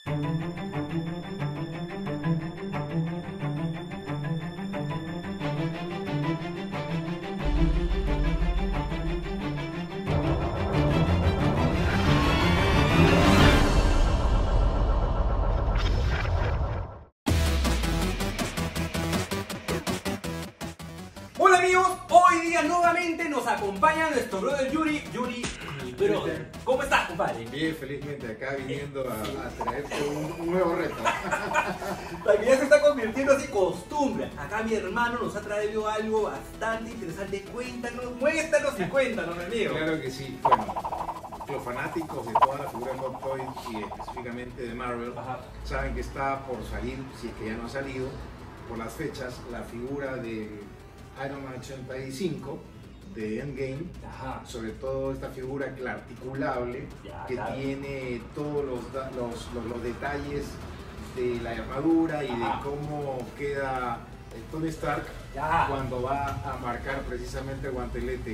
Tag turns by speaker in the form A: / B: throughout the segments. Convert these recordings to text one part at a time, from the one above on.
A: Hola amigos, hoy día nuevamente nos acompaña nuestro brother Yuri. Yuri, mi brother, ¿cómo estás, compadre?
B: Bien, felizmente acá viniendo a traerte un nuevo reto.
A: La vida se está convirtiendo así costumbre. Acá mi hermano nos ha traído algo bastante interesante. Cuéntanos, muéstranos y cuéntanos, mi amigo.
B: Claro que sí. Bueno, los fanáticos de toda la figura de Hot Toys y específicamente de Marvel saben que está por salir, si es que ya no ha salido, por las fechas, la figura de Iron Man 85 de Endgame.
A: Ajá.
B: Sobre todo esta figura articulable que
A: claro,
B: tiene todos los detalles de la armadura y de cómo queda Tony Stark cuando va a marcar precisamente el guantelete.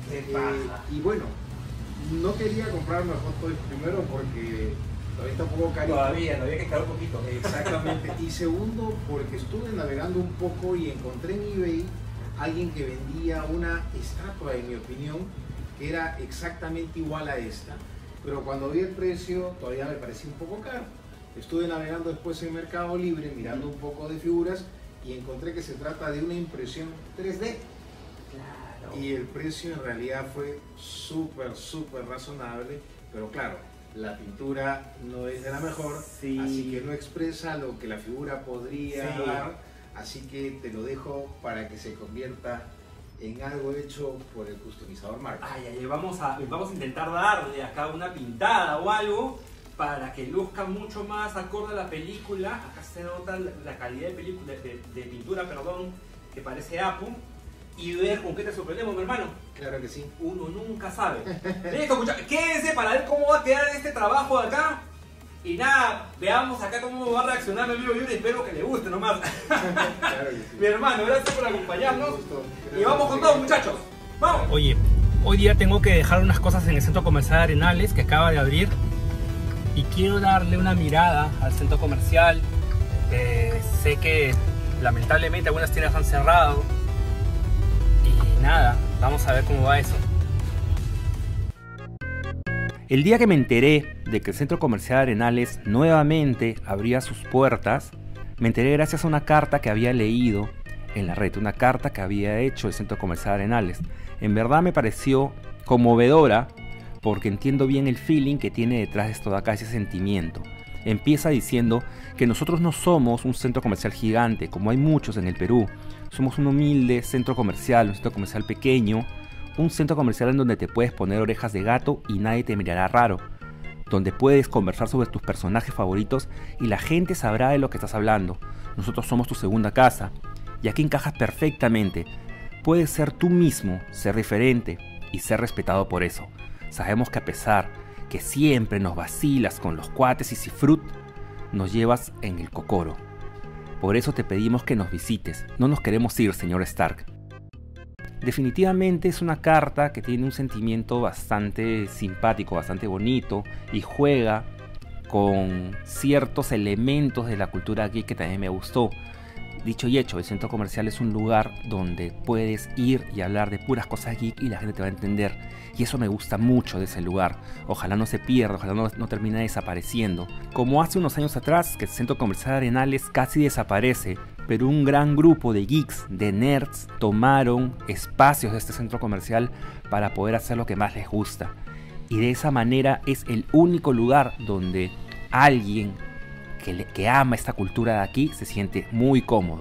B: Y bueno, no quería comprarme Hot Toys primero porque todavía está un poco carito.
A: Todavía que esperar un poquito.
B: Exactamente. Y segundo, porque estuve navegando un poco y encontré en eBay alguien que vendía una estatua, en mi opinión, que era exactamente igual a esta, pero cuando vi el precio todavía me parecía un poco caro. Estuve navegando después en Mercado Libre, mirando un poco de figuras y encontré que se trata de una impresión 3D.
A: Claro.
B: Y el precio en realidad fue súper razonable, pero claro, la pintura no es de la mejor, así que no expresa lo que la figura podría dar. Así que te lo dejo para que se convierta en algo hecho por el customizador Mark.
A: Vamos a intentar darle acá una pintada o algo para que luzca mucho más acorde a la película. Acá se nota la calidad de pintura, perdón, que parece Apu. Y ver con qué te sorprendemos, mi hermano.
B: Claro que sí.
A: Uno nunca sabe. Listo, muchachos, quédense para ver cómo va a quedar este trabajo de acá. Y nada, veamos acá cómo va a reaccionar mi amigo Yuri, espero que le guste nomás.
B: Claro que sí.
A: Mi hermano, gracias por acompañarnos. Y vamos con todo, muchachos. ¡Vamos!
C: Oye, hoy día tengo que dejar unas cosas en el centro comercial Arenales que acaba de abrir. Y quiero darle una mirada al centro comercial. Sé que lamentablemente algunas tiendas han cerrado. Y nada, vamos a ver cómo va eso. El día que me enteré de que el centro comercial Arenales nuevamente abría sus puertas, me enteré gracias a una carta que había leído en la red, una carta que había hecho el centro comercial Arenales. En verdad me pareció conmovedora porque entiendo bien el feeling que tiene detrás de esto de acá, ese sentimiento. Empieza diciendo que nosotros no somos un centro comercial gigante, como hay muchos en el Perú. Somos un humilde centro comercial, un centro comercial pequeño, un centro comercial en donde te puedes poner orejas de gato y nadie te mirará raro, donde puedes conversar sobre tus personajes favoritos y la gente sabrá de lo que estás hablando. Nosotros somos tu segunda casa y aquí encajas perfectamente. Puedes ser tú mismo, ser diferente y ser respetado por eso. Sabemos que a pesar que siempre nos vacilas con los cuates y cifrut, nos llevas en el cocoro. Por eso te pedimos que nos visites. No nos queremos ir, señor Stark. Definitivamente es una carta que tiene un sentimiento bastante simpático, bastante bonito y juega con ciertos elementos de la cultura geek que también me gustó. Dicho y hecho, el centro comercial es un lugar donde puedes ir y hablar de puras cosas geek y la gente te va a entender. Y eso me gusta mucho de ese lugar. Ojalá no se pierda, ojalá no termine desapareciendo. Como hace unos años atrás, que el centro comercial Arenales casi desaparece, pero un gran grupo de geeks, de nerds, tomaron espacios de este centro comercial para poder hacer lo que más les gusta. Y de esa manera es el único lugar donde alguien que ama esta cultura de aquí se siente muy cómodo.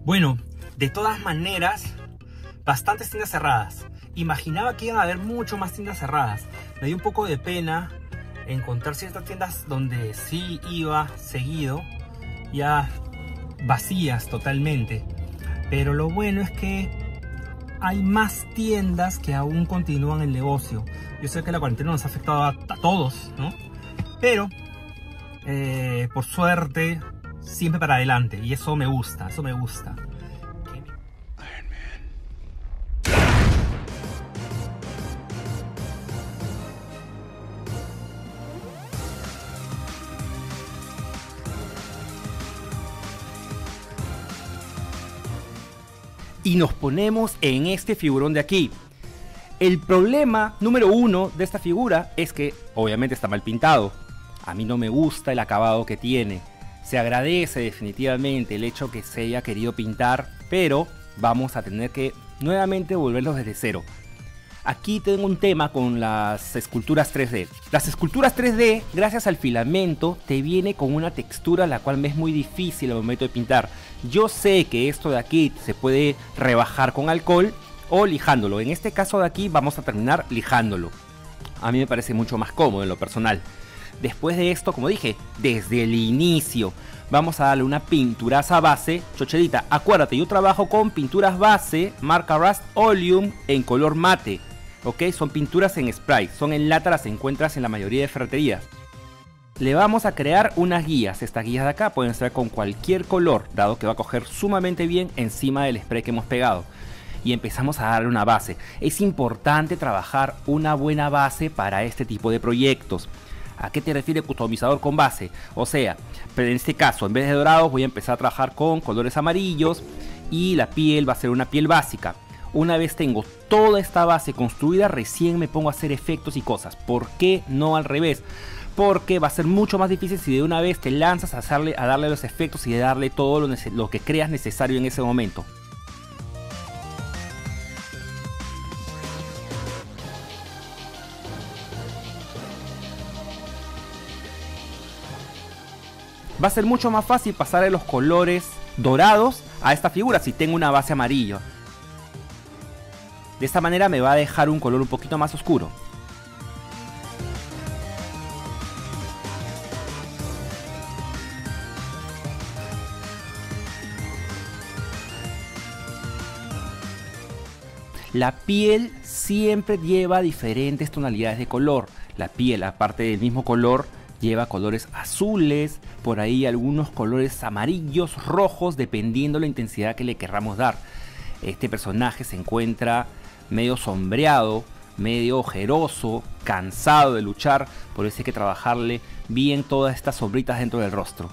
C: Bueno, de todas maneras, bastantes tiendas cerradas. Imaginaba que iban a haber mucho más tiendas cerradas. Me dio un poco de pena encontrar ciertas tiendas donde sí iba seguido, ya vacías totalmente. Pero lo bueno es que hay más tiendas que aún continúan el negocio. Yo sé que la cuarentena nos ha afectado a todos, ¿no? Pero, por suerte, siempre para adelante. Y eso me gusta, eso me gusta. Y nos ponemos en este figurón de aquí. El problema número uno de esta figura es que obviamente está mal pintado. A mí no me gusta el acabado que tiene. Se agradece definitivamente el hecho que se haya querido pintar, pero vamos a tener que nuevamente volverlos desde cero. Aquí tengo un tema con las esculturas 3D. Las esculturas 3D, gracias al filamento, te viene con una textura la cual me es muy difícil al momento de pintar. Yo sé que esto de aquí se puede rebajar con alcohol o lijándolo. En este caso de aquí vamos a terminar lijándolo. A mí me parece mucho más cómodo en lo personal. Después de esto, como dije, desde el inicio vamos a darle una pinturaza base. Chocherita, acuérdate, yo trabajo con pinturas base marca Rust Oleum en color mate. Ok, son pinturas en spray, son en lata, las encuentras en la mayoría de ferreterías. Le vamos a crear unas guías. Estas guías de acá pueden ser con cualquier color, dado que va a coger sumamente bien encima del spray que hemos pegado. Y empezamos a darle una base. Es importante trabajar una buena base para este tipo de proyectos. ¿A qué te refiere customizador con base? O sea, pero en este caso, en vez de dorados, voy a empezar a trabajar con colores amarillos y la piel va a ser una piel básica. Una vez tengo toda esta base construida, recién me pongo a hacer efectos y cosas. ¿Por qué no al revés? Porque va a ser mucho más difícil si de una vez te lanzas a darle los efectos y de darle todo lo que creas necesario en ese momento. Va a ser mucho más fácil pasarle los colores dorados a esta figura si tengo una base amarilla. De esta manera me va a dejar un color un poquito más oscuro. La piel siempre lleva diferentes tonalidades de color. La piel, aparte del mismo color, lleva colores azules, por ahí algunos colores amarillos, rojos, dependiendo la intensidad que le querramos dar. Este personaje se encuentra medio sombreado, medio ojeroso, cansado de luchar, por eso hay que trabajarle bien todas estas sombritas dentro del rostro.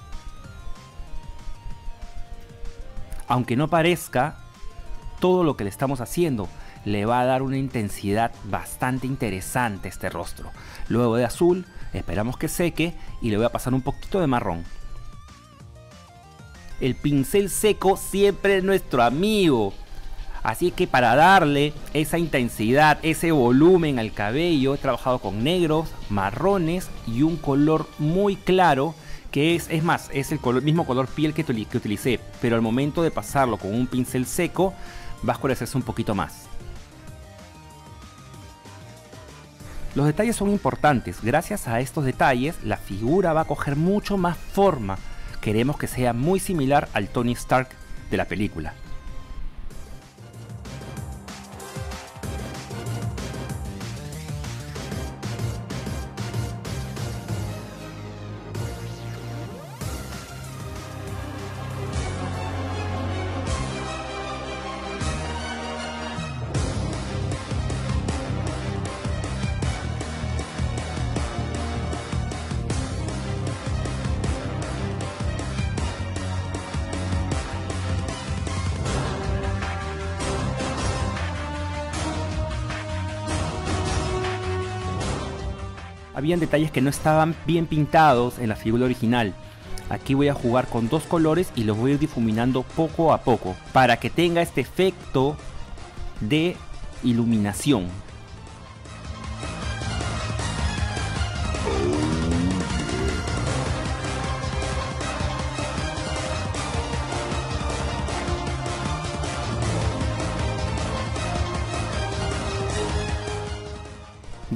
C: Aunque no parezca, todo lo que le estamos haciendo le va a dar una intensidad bastante interesante a este rostro. Luego de azul, esperamos que seque y le voy a pasar un poquito de marrón. El pincel seco siempre es nuestro amigo. Así que para darle esa intensidad, ese volumen al cabello, he trabajado con negros, marrones y un color muy claro que es el mismo color piel que utilicé, pero al momento de pasarlo con un pincel seco va a oscurecerse un poquito más. Los detalles son importantes. Gracias a estos detalles la figura va a coger mucho más forma. Queremos que sea muy similar al Tony Stark de la película. Habían detalles que no estaban bien pintados en la figura original. Aquí voy a jugar con dos colores y los voy a ir difuminando poco a poco para que tenga este efecto de iluminación.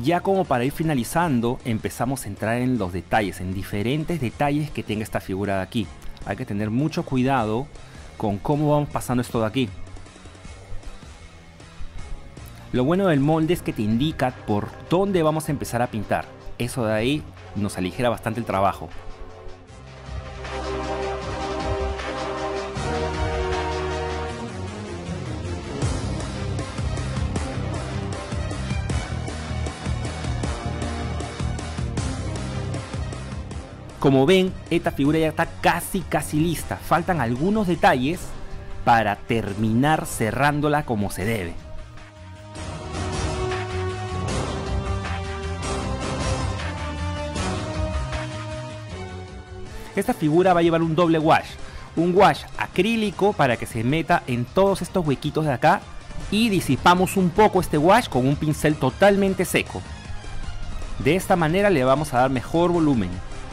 C: Ya como para ir finalizando, empezamos a entrar en los detalles, en diferentes detalles que tenga esta figura de aquí. Hay que tener mucho cuidado con cómo vamos pasando esto de aquí. Lo bueno del molde es que te indica por dónde vamos a empezar a pintar. Eso de ahí nos aligera bastante el trabajo. Como ven, esta figura ya está casi lista. Faltan algunos detalles para terminar cerrándola como se debe. Esta figura va a llevar un doble wash. Un wash acrílico para que se meta en todos estos huequitos de acá. Y disipamos un poco este wash con un pincel totalmente seco. De esta manera le vamos a dar mejor volumen.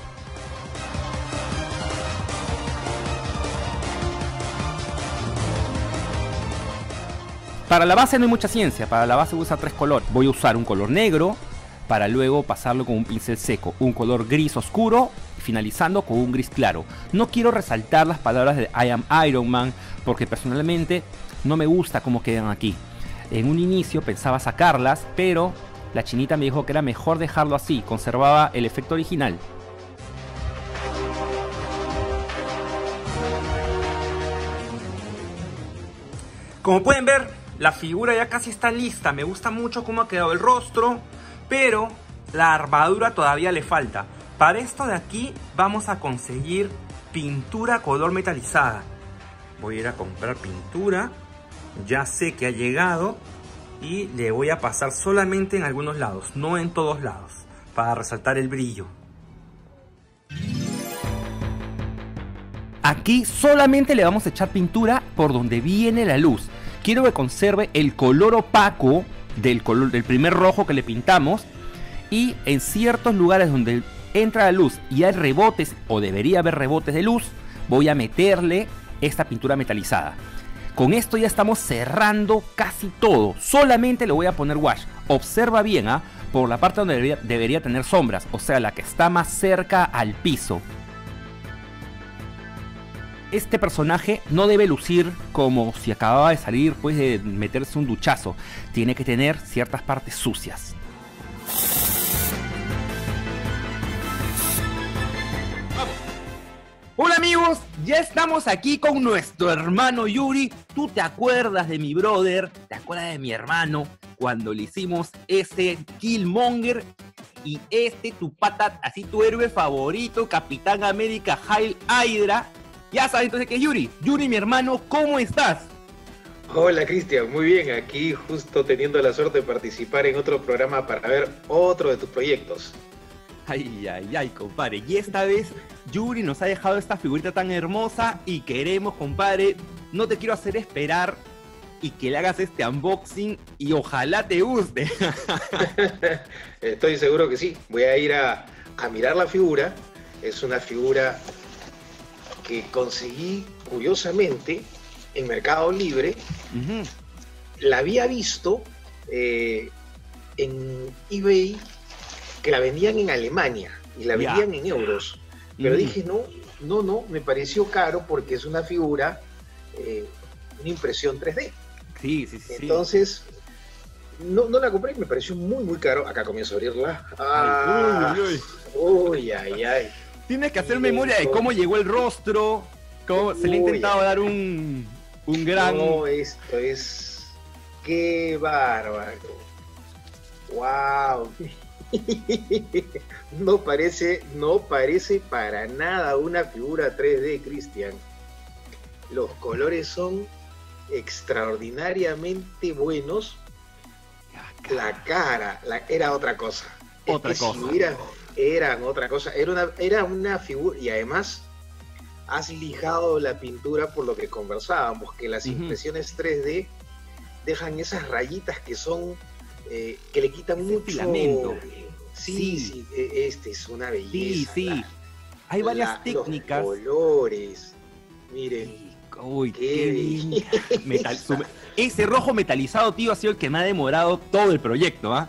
C: Para la base no hay mucha ciencia, para la base voy a usar 3 colores. Voy a usar un color negro para luego pasarlo con un pincel seco, un color gris oscuro, finalizando con un gris claro. No quiero resaltar las palabras de I am Iron Man porque personalmente no me gusta cómo quedan aquí. En un inicio pensaba sacarlas, pero la chinita me dijo que era mejor dejarlo así, conservaba el efecto original. Como pueden ver, la figura ya casi está lista. Me gusta mucho cómo ha quedado el rostro, pero la armadura todavía le falta. Para esto de aquí vamos a conseguir pintura color metalizada. Voy a ir a comprar pintura. Ya sé que ha llegado y le voy a pasar solamente en algunos lados, no en todos lados, para resaltar el brillo. Aquí solamente le vamos a echar pintura por donde viene la luz. Quiero que conserve el color opaco del primer rojo que le pintamos. Y en ciertos lugares donde entra la luz y hay rebotes, o debería haber rebotes de luz, voy a meterle esta pintura metalizada. Con esto ya estamos cerrando casi todo. Solamente le voy a poner wash. Observa bien, por la parte donde debería tener sombras, o sea, la que está más cerca al piso. Este personaje no debe lucir como si acababa de salir pues de meterse un duchazo. Tiene que tener ciertas partes sucias. Hola amigos, ya estamos aquí con nuestro hermano Yuri. ¿Tú te acuerdas de mi brother? ¿Te acuerdas de mi hermano? Cuando le hicimos ese Killmonger y tu pata, así tu héroe favorito, Capitán América Hail Hydra. Ya sabes entonces que es Yuri. Yuri, mi hermano, ¿cómo estás?
B: Hola Cristian, muy bien, aquí justo teniendo la suerte de participar en otro programa para ver otro de tus proyectos.
C: Ay, compadre. Y esta vez Yuri nos ha dejado esta figurita tan hermosa y queremos, compadre, no te quiero hacer esperar y que le hagas este unboxing y ojalá te guste.
B: Estoy seguro que sí. Voy a ir a mirar la figura. Es una figura que conseguí curiosamente en Mercado Libre. La había visto en eBay que la vendían en Alemania y la vendían en euros, pero dije no, me pareció caro porque es una figura, una impresión 3D.
C: Sí.
B: Entonces no la compré y me pareció muy caro. Acá comienzo a abrirla. Ay.
C: Tienes que hacer memoria de cómo llegó el rostro, cómo se le ha intentado dar un gran...
B: No, esto es... ¡Qué bárbaro! ¡Wow! No parece para nada una figura 3D, Cristian. Los colores son extraordinariamente buenos. La cara era otra cosa. Eran otra cosa. Era una figura, y además has lijado la pintura por lo que conversábamos, que las impresiones 3D dejan esas rayitas que son que le quitan mucho
C: filamento.
B: Sí, este es una belleza.
C: Sí. Hay varias técnicas.
B: Los colores. Miren.
C: Uy, qué bien. Ese rojo metalizado, tío, ha sido el que me ha demorado todo el proyecto,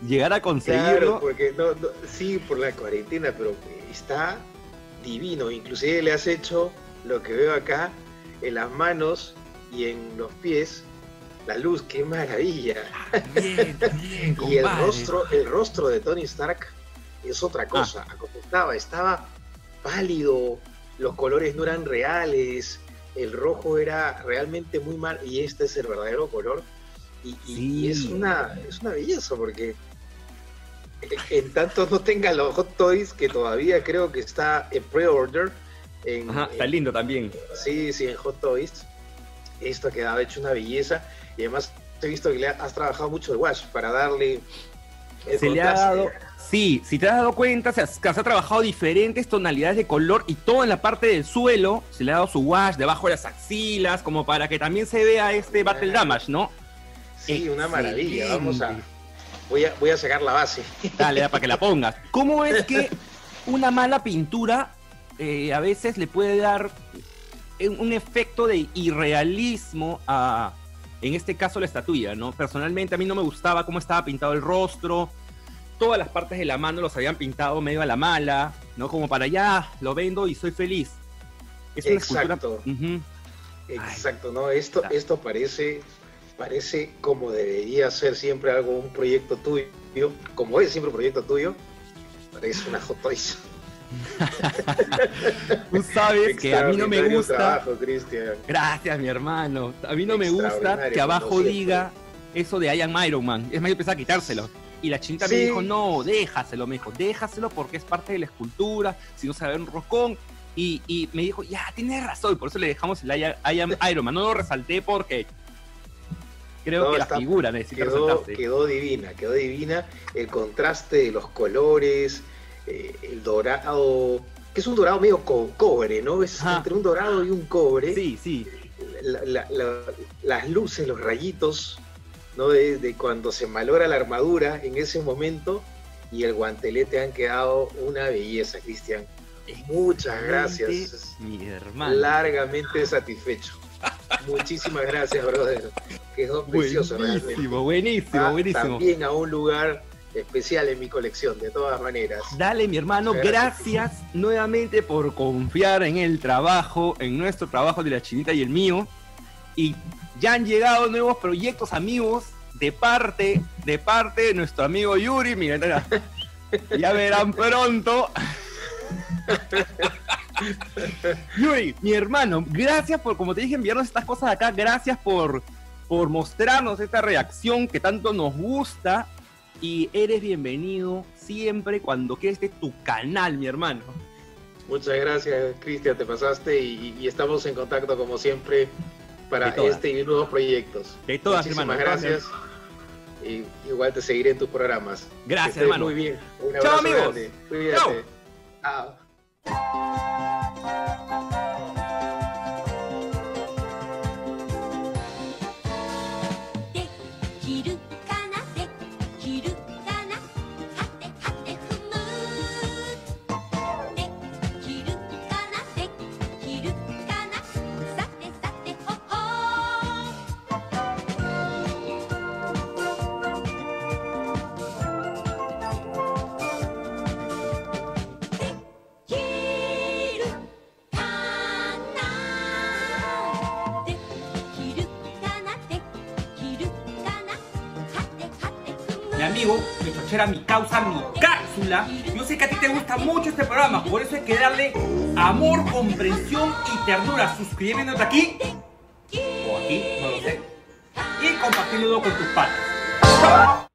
C: llegar a conseguirlo.
B: Claro, porque sí, por la cuarentena, pero está divino. Inclusive le has hecho lo que veo acá en las manos y en los pies, la luz, qué maravilla.
C: Bien,
B: Y el rostro de Tony Stark es otra cosa. Estaba pálido, los colores no eran reales, el rojo era realmente muy mal, y este es el verdadero color. Y es una belleza, porque en tanto no tenga los Hot Toys, que todavía creo que está en pre-order.
C: Está lindo también.
B: Sí, en Hot Toys. Esto ha quedado hecho una belleza. Y además he visto que le has trabajado mucho el wash para darle el
C: Se le ha dado, sí, si te has dado cuenta, se ha trabajado diferentes tonalidades de color y todo en la parte del suelo. Se le ha dado su wash debajo de las axilas, como para que también se vea este Battle Damage, ¿no?
B: Sí, una maravilla. Voy a sacar la base.
C: Dale, para que la pongas. ¿Cómo es que una mala pintura a veces le puede dar un efecto de irrealismo a, en este caso, la estatuilla, ¿no? Personalmente a mí no me gustaba cómo estaba pintado el rostro, todas las partes de la mano los habían pintado medio a la mala, ¿no? Como para allá, lo vendo y soy feliz. Es una
B: Exacto.
C: Escultura...
B: Exacto, ¿no? Esto parece como debería ser siempre algo, un proyecto tuyo, como es siempre un proyecto tuyo, parece una Hot Toys.
C: Tú sabes que a mí no me gusta.
B: Trabajo, Cristian.
C: Gracias, mi hermano. A mí no me gusta que abajo diga eso de I am Iron Man. Es más, yo pensaba quitárselo. Y la chinita me dijo, no, déjaselo, déjaselo porque es parte de la escultura, si no se va a ver un roscón. Y me dijo, ya, tienes razón, por eso le dejamos el I am Iron Man. No lo resalté porque creo que la figura necesita resaltarse.
B: Quedó divina. El contraste de los colores, el dorado, que es un dorado medio con cobre, ¿no? Es entre un dorado y un cobre.
C: Sí.
B: Las luces, los rayitos, ¿no? De cuando se malogra la armadura en ese momento, y el guantelete han quedado una belleza, Cristian. Muchas gracias,
C: mi hermano.
B: Largamente satisfecho. Muchísimas gracias, brother. Quedó precioso.
C: Buenísimo.
B: También a un lugar especial en mi colección, de todas maneras.
C: Dale, mi hermano, gracias nuevamente por confiar en el trabajo, en nuestro trabajo de la chinita y el mío. Y ya han llegado nuevos proyectos, amigos, de parte de nuestro amigo Yuri. Mira, ya verán pronto. Yuri, mi hermano, gracias por, como te dije, enviarnos estas cosas de acá. Gracias por mostrarnos esta reacción que tanto nos gusta. Y eres bienvenido siempre cuando quieras de tu canal, mi hermano.
B: Muchas gracias, Cristian, te pasaste, y estamos en contacto como siempre para este y nuevos proyectos.
C: De todas,
B: muchísimas
C: hermano.
B: Gracias. Y igual te seguiré en tus programas.
C: Gracias, hermano.
B: Muy bien. Un abrazo.
C: Chao, amigos.
B: Grande. Cuídate. Chao.
A: Mi amigo, mi chochera, mi causa, mi cápsula. Yo sé que a ti te gusta mucho este programa, por eso hay que darle amor, comprensión y ternura. Suscribiéndote aquí o aquí, no lo sé, y compartiéndolo con tus padres.